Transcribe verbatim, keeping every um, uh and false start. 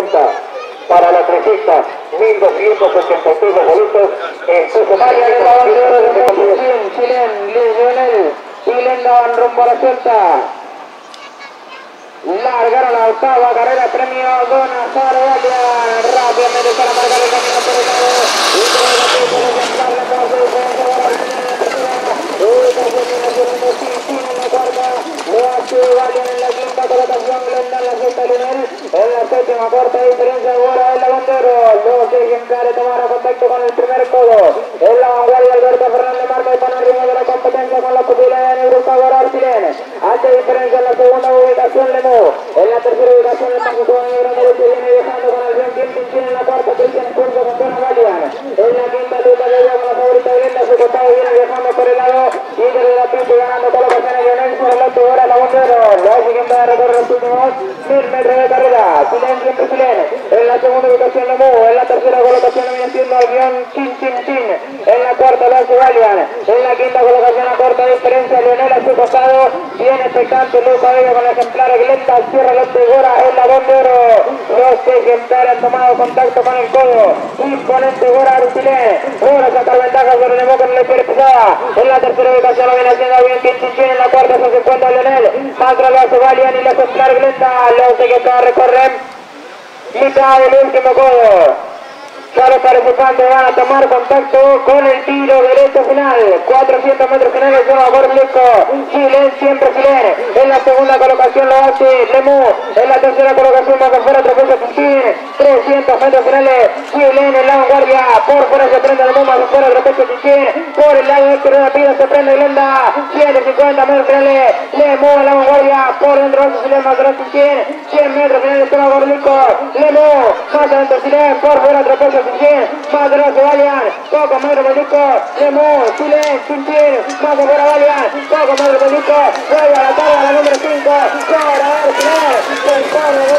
cincuenta. Para la trescientos, mil doscientos ochenta y tres boletos. Vaya de la bandera de Montesín, Chilén, Lionel, Chilén van rumbo a la suelta. Largaron la octava carrera, premio Don Azar Galian. Rápidamente para marcar el camino por el lado. Y por el lado de centrar la paz de defensa. Ahora viene la tercera. Y tercera segundo, Chin en la cuarta. Lo hace Galian en la quinta colocación. Glenda en la sexta, Lionel. En la séptima, corta diferencia ahora el bandero. Los ejemplares tomaron contacto con el primer codo. En la vanguardia, Alberto Fernández marca el panorama de la competencia con la posibilidad de Negruz ahora Chilén. Hace diferencia en la segunda ubicación, Lemo. En la tercera ubicación el Paco Negro derecho viene dejando con el John Quintin. En la cuarta Cristian Curso con Dona Galian. En la quinta Lucas de Diego con la favorita Brenda. Su costado viene dejando por el lado. Y desde la pista ganando colocaciones Lionel por el otro ahora la bandera. La siguiente de recorrer los últimos mil metros de carrera. Chilén siempre Chilén. En la segunda ubicación Lemo. En la tercera colocación viene siendo el John Quintin. En la cuarta lo hace Galian. En la quinta colocación a corta diferencia Lionel a su costado. Viene expectante Lucas Bello con la ejemplar Glenda. Cierra los de Gora en la bandera. Los ejemplares han tomado contacto con el codo. Imponente Gora Chilén. Ahora sacar ventaja sobre Nemo con el pie pesada. En la tercera ubicación lo viene haciendo bien Quintin. En la cuarta se encuentra Lionel. Mantra lo hace Galian y la ejemplar Glenda. Los ejemplares recorren mitad del último codo. Ya los participantes van a tomar contacto con el tiro derecho final. cuatrocientos metros finales, uno a Borblico. Chilén, siempre Chilén. En la segunda colocación lo hace Lemu. En la tercera colocación va fuera Tropecio Quintín. trescientos metros finales. Chilén en la vanguardia. Por fuera se prende el bomba, por fuera Tropecio Quintín. Por el lado de la pida se prende Glenda. ciento cincuenta metros finales. Lemu en la vanguardia. Por dentro de Chilén, más atrás Quintín. cien metros finales, uno a Borblico. Lemu, más adentro Chilén. Por fuera Tropecio Quintín, más atrás Galian, poco más Borblico, Lemo, Chilén, Quintín, más afuera Galian, poco más Borblico, vuelve a la tabla la número cinco, para ver Chilén, el